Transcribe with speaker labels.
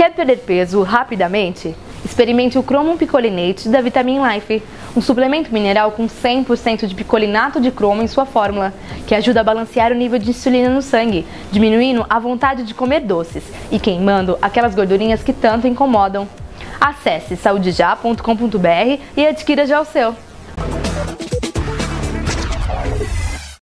Speaker 1: Quer perder peso rapidamente? Experimente o Chromium Picolinate da Vitaminlife, um suplemento mineral com 100% de picolinato de cromo em sua fórmula, que ajuda a balancear o nível de insulina no sangue, diminuindo a vontade de comer doces e queimando aquelas gordurinhas que tanto incomodam. Acesse saudejá.com.br e adquira já o seu!